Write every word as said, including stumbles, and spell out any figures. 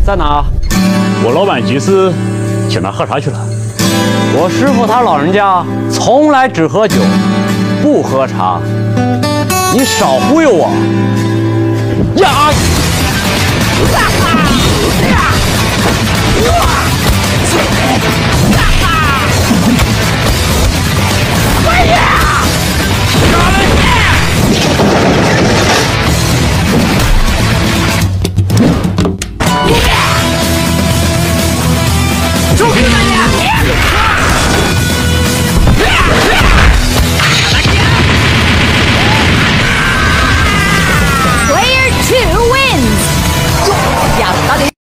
在哪？ 我老板急事，请他喝茶去了。 我师傅他老人家从来只喝酒，不喝茶。你少忽悠我！呀！